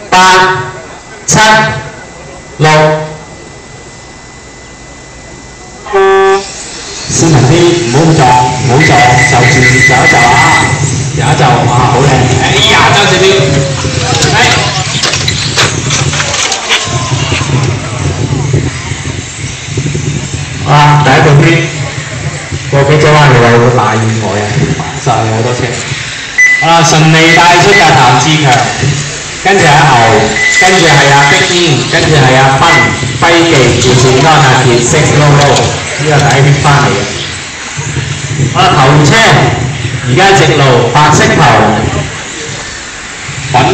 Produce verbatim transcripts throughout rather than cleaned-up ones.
八、七、六。斯文啲，唔好撞，唔好撞，就住就一就啊，就一就啊，好靚！哎呀，爭少少，哎，啊，第一個圈過幾隻彎路有大意外啊，實係好多車。好啦，順利帶出嘅譚志強，跟住係牛，跟住係阿碧煙，跟住係阿斌、輝記、趙善安、阿傑、Six Low Low，呢個第一圈翻嚟嘅。好啦，頭車而家直路白色頭，粉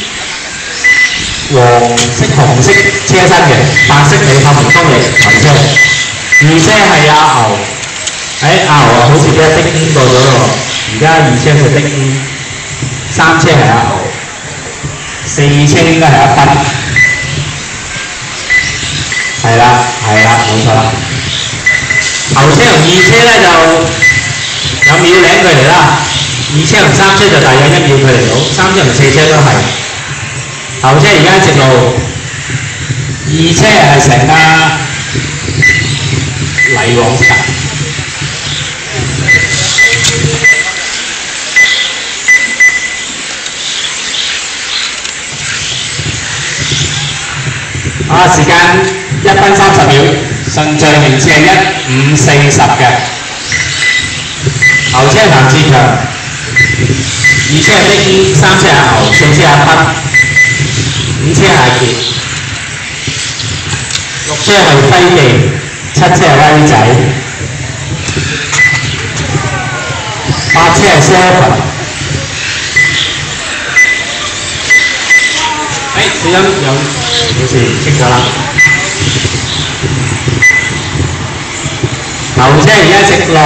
黃色紅色車身嘅，白色尾透明風力頭車。二車係阿牛，誒阿牛啊，好似俾阿碧煙過咗喎，而家二車係碧煙，三車係阿牛，四車應該係阿斌，係啦係啦，冇錯啦。頭車同二車咧就有秒零距離啦，二車同三車就大約一秒距離到，三車同四車都係。頭車而家直路，二車係成架泥往㗎。啊，時間一分三十秒，順序名次係一五四十嘅。頭車譚志強，二車係碧煙，三車係牛，四車係阿斌，五車係阿傑，六車係輝記，七車係威仔，八車係 Seven。誒，小心有冇事清咗啦。頭車而家直路，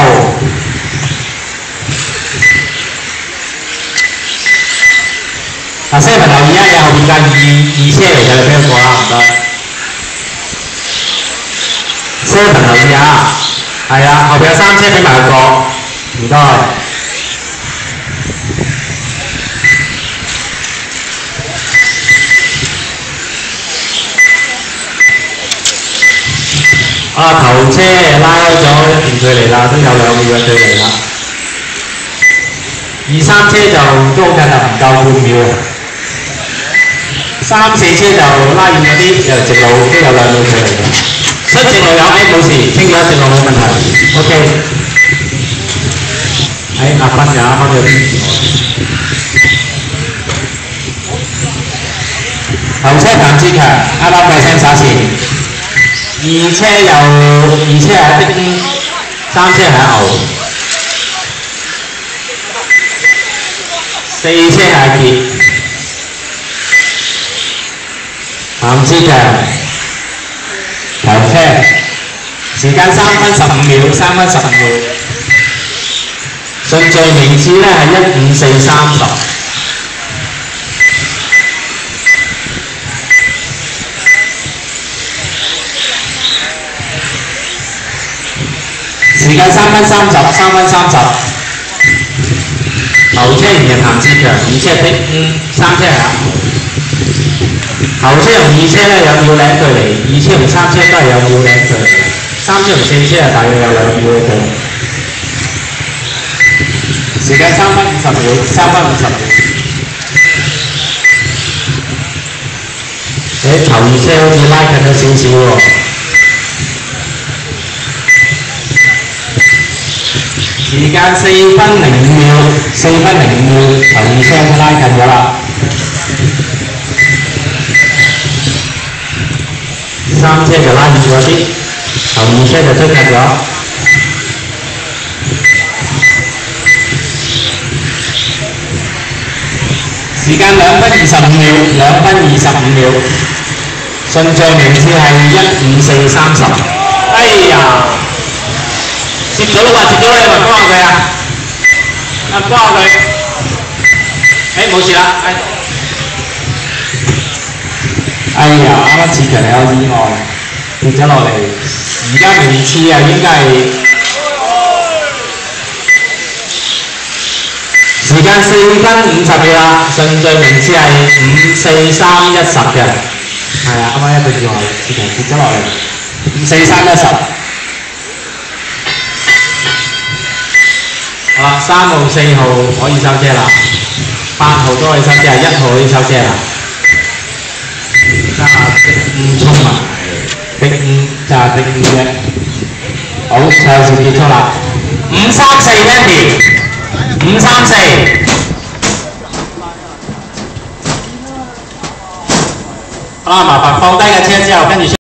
嗱 Seven 留意啊，有後邊架二二車嚟嘅，你俾佢過啦，唔該。Seven 留意啊，係啊，後邊有三車俾埋佢過，唔該。啊，頭車拉開咗一段距離啦，都有兩秒嘅距離啦。二三車就都好近啦，唔夠半秒。三四車就拉遠咗啲，又直路都有兩秒距離嘅。出直路有 A 冇事，清咗直路冇問題。OK。喺阿斌又啱啱有啲頭車譚志強，啱啱計聲灑線。二車有二車係碧煙，三車係牛，四車係阿傑，譚志強頭車，時間三分十五秒，三分十五秒，順序名次咧係一五四三十。時間三分三十，三分三十。頭車仍然譚志強，二車碧煙，三車係阿牛。頭車同二車咧有秒零距離，二車同三車都係有秒零距離，三車同四車係大約有兩秒嘅距離。時間三分五十秒，三分五十秒。誒，頭二車好似拉近咗少少喎。時間四分零五秒，四分零五秒，頭二車拉近咗啦。三車就拉遠咗啲，頭二車就追近咗。時間兩分二十五秒，兩分二十五秒，順序名次係一五四三十。哎呀！接咗啦喎，接咗啦，你咪幫下佢啊！啊，幫下佢。誒，冇事啦。誒。哎呀，啱啱志強有意外，跌咗落嚟。而家名次啊，應該係時間間四分五十嘅啦，順序名次係五四三一十嘅，係啊，啱啱一對電話視頻跌咗落嚟，五四三一十。好啦，三號、四號可以收遮啦，八號都可以收遮，一號可以收遮啦。揸逼五衝埋，逼五揸逼五嘅。好，賽事結束啦。五三四 Andy， 五三四。好啦，麻煩放低架車之後，跟住。